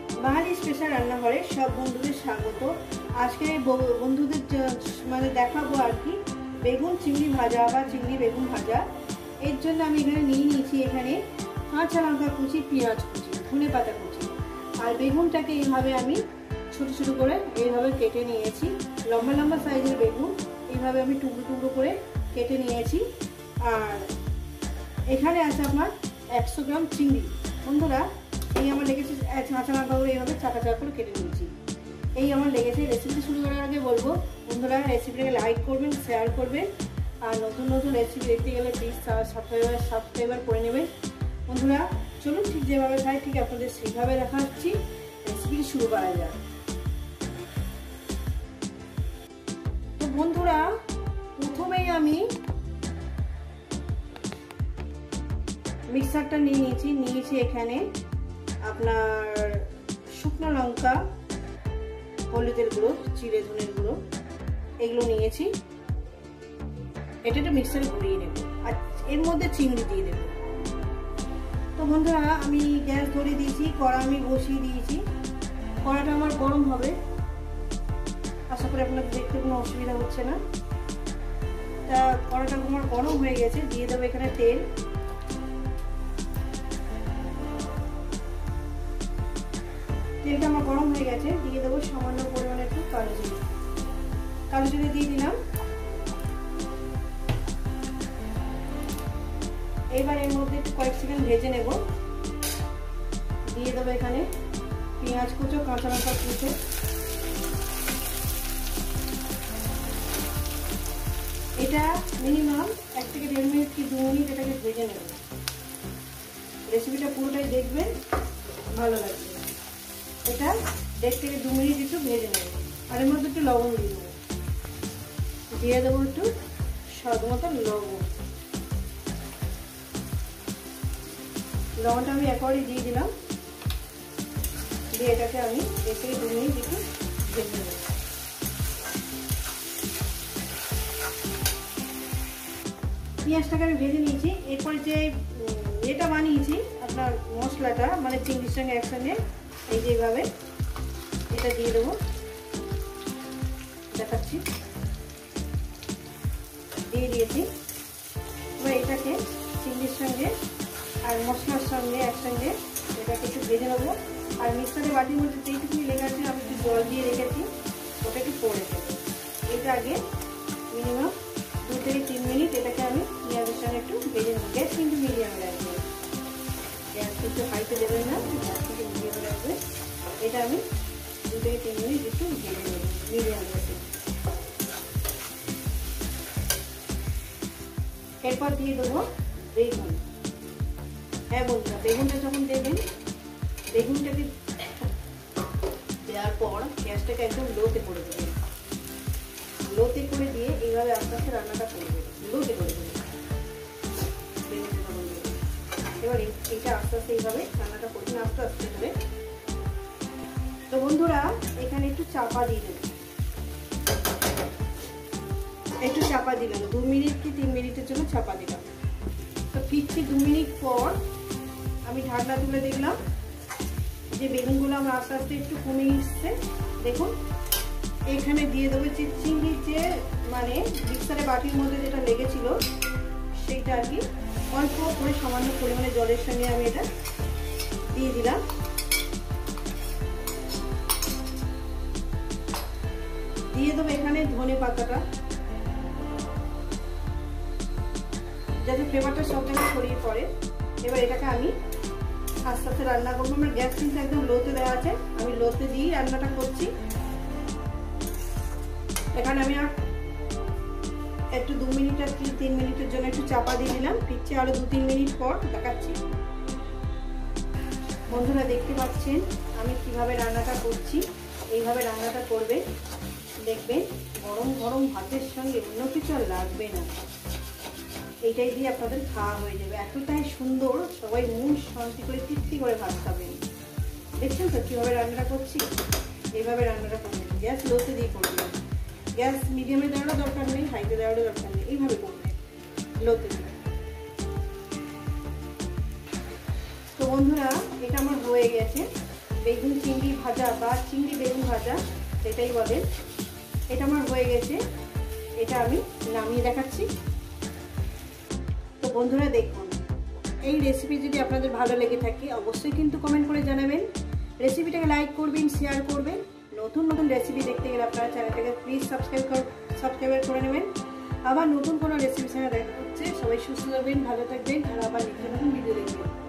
বাঙালি special রান্নাঘরে সব বন্ধুদের স্বাগত। আজকে বন্ধুদের মানে দেখাবো আর কি বেগুন চিংড়ি ভাজা বা চিংড়ি বেগুন ভাজা। এর জন্য আমি এখানে নিয়ে নিয়েছি এখানে কাঁচা লঙ্কা কুচি, পেঁয়াজ কুচি, ধনে পাতা কুচি আর বেগুনটাকে এইভাবে আমি ছোট ছোট করে এইভাবে কেটে নিয়েছি। লম্বা লম্বা সাইজের বেগুন এইভাবে আমি টুকরো টুকরো করে কেটে নিয়েছি। আর এখানে আছে আমার 100 গ্রাম চিংড়ি। বন্ধুরা এই আমার লেগেছে কাঁচা লঙ্কাগুলো এইভাবে চাকা চাকা করে কেটে নিয়েছি। এই আমার লেগেছে। রেসিপিটি শুরু করার আগে বলবো বন্ধুরা রেসিপিটাকে লাইক করবেন, শেয়ার করবেন আর নতুন নতুন রেসিপি দেখতে গেলে প্লিজ সাবস্ক্রাইবার করে নেবেন। বন্ধুরা চলুন ঠিক যেভাবে খাই ঠিক আপনাদের সেইভাবে দেখাচ্ছি। রেসিপিটি শুরু করা যাক। তো বন্ধুরা প্রথমেই আমি মিক্সারটা নিয়েছি এখানে আপনার শুকনো লঙ্কা, হলুদের গুঁড়ো, জিরে ধনের গুঁড়ো এগুলো নিয়েছি। এটা একটু মিক্সারে ঘুরিয়ে নেব আর এর মধ্যে চিংড়ি দিয়ে দেব। তো বন্ধুরা আমি গ্যাস ধরিয়ে দিয়েছি, কড়া আমি বসিয়ে দিয়েছি। কড়াটা আমার গরম হবে, আশা করি আপনাদের দেখতে কোনো অসুবিধা হচ্ছে না। তা কড়াটা আমার গরম হয়ে গেছে, দিয়ে দেবো এখানে তেল। তেলটা আমার গরম হয়ে গেছে, দিয়ে দেবো সামান্য পরিমাণে একটু কালো জিরে দিয়ে দিলাম। এবার এর মধ্যে একটু কয়েক সেকেন্ড ভেজে নেব। দিয়ে দেবো এখানে পেঁয়াজ কুচো, কাঁচা লঙ্কা কুচো। এটা মিনিমাম 1 থেকে 1.5 মিনিট কি 2 মিনিট এটাকে ভেজে নেব। রেসিপিটা পুরোটাই দেখবেন, ভালো লাগবে। এটা 1 থেকে 2 মিনিট একটু ভেজে নেব। আর এর মধ্যে একটু লবণ দিয়ে দেবো একটু স্বাদ মতো লবণটা আমি একবারই দিয়ে দিলাম। দিয়ে এটাকে আমি 1 থেকে 2 মিনিট একটু ভেজে নেব। পেঁয়াজটাকে আমি ভেজে নিয়েছি। এরপরে যে এটা বানিয়েছি আপনার মশলাটা মানে চিংড়ির সঙ্গে একসঙ্গে এই যে এইভাবে এটা দিয়ে দেবো, দেখাচ্ছি। দিয়ে দিয়েছি। এবার এটাকে চিংড়ির সঙ্গে আর মশলার সঙ্গে একসঙ্গে এটাকে একটু ভেজে নেবো। আর মিক্সারের বাটির মধ্যে যেইটুকুনি লেগে আছে আমি একটু জল দিয়ে রেখেছি, ওটা একটু পরে দেবো। এটা আগে মিনিমাম 2 থেকে 3 মিনিট এটাকে আমি পেঁয়াজের সঙ্গে একটু ভেজে নেবো। গ্যাস কিন্তু মিডিয়ামে রাখবে, গ্যাস কিন্তু হাইতে দেবেন না, গ্যাস কিন্তু মিডিয়ামে রাখবে। এটা আমি 2 থেকে 3 মিনিট একটু ভেজে নেব মিডিয়াম গ্যাসে। এরপর দিয়ে দেবো বেগুন। হ্যাঁ বন্ধুরা বেগুনটা যখন দেবেন, বেগুনটাকে দেওয়ার পর গ্যাসটাকে একদম লোতে করে দেবেন। লোতে করে দিয়ে এইভাবে আস্তে আস্তে রান্নাটা করবেন, লোতে করে দেবেন। এবার এইটা আস্তে আস্তে এইভাবে রান্নাটা করবেন, আস্তে আস্তে করে। তো বন্ধুরা এখানে একটু চাপা দিয়ে দেবেন, একটু চাপা দিলাম 2 মিনিট কি 3 মিনিটের জন্য চাপা দিলাম। তো ফিরছি 2 মিনিট পর আমি ঢাকনা তুলে দেখলাম যে বেগুনগুলো আমার আস্তে আস্তে একটু কমে এসছে। দেখুন এখানে দিয়ে দেবো যে চিংড়ির যে মানে মিক্সারের বাটির মধ্যে যেটা লেগেছিল সেইটা আর কি অল্প করে সামান্য পরিমাণে জলের সঙ্গে আমি এটা দিয়ে দিলাম। দিয়ে দেবো এখানে ধনে পাতাটা, যাতে ফ্লেভারটা সব জায়গায় ছড়িয়ে পড়ে। এবার এটাকে আমি আস্তে আস্তে রান্না করবো। আমার গ্যাস কিন্তু একদম লোতে দেওয়া আছে, আমি লোতে দিয়েই রান্নাটা করছি। এখানে আমি আর একটু 2 মিনিট আর 3 মিনিটের জন্য একটু চাপা দিয়ে দিলাম। ফিরছি আরো 2-3 মিনিট পর, দেখাচ্ছি। বন্ধুরা দেখতে পাচ্ছেন আমি কিভাবে রান্নাটা করছি। এইভাবে রান্নাটা করবে, দেখবেন গরম গরম ভাতের সঙ্গে অন্য কিছু আর লাগবে না। এইটাই দিয়ে আপনাদের খাওয়া হয়ে যাবে। এতটাই সুন্দর, সবাই মন শান্তি করে তৃপ্তি করে ভাত খাবেন। দেখছেন তো কীভাবে রান্নাটা করছি? এইভাবে রান্নাটা করবেন, গ্যাস লোতে দিয়ে করবেন। গ্যাস মিডিয়ামে দেওয়ারও দরকার নেই, হাইতে দেওয়ারও দরকার নেই, এইভাবে করবেন লোতে দিয়ে। তো বন্ধুরা এটা আমার হয়ে গেছে। বেগুন চিংড়ি ভাজা বা চিংড়ি বেগুন ভাজা এটাই বলে। এটা আমার হয়ে গেছে, এটা আমি নামিয়ে দেখাচ্ছি। তো বন্ধুরা দেখুন, এই রেসিপি যদি আপনাদের ভালো লেগে থাকে অবশ্যই কিন্তু কমেন্ট করে জানাবেন, রেসিপিটাকে লাইক করবেন, শেয়ার করবেন। নতুন নতুন রেসিপি দেখতে গেলে আপনারা চ্যানেলটাকে প্লিজ সাবস্ক্রাইব করে নেবেন। আবার নতুন কোনো রেসিপির সঙ্গে দেখা হচ্ছে। সবাই সুস্থ থাকবেন, ভালো থাকবেন, আর আবার নতুন ভিডিও দেখবেন।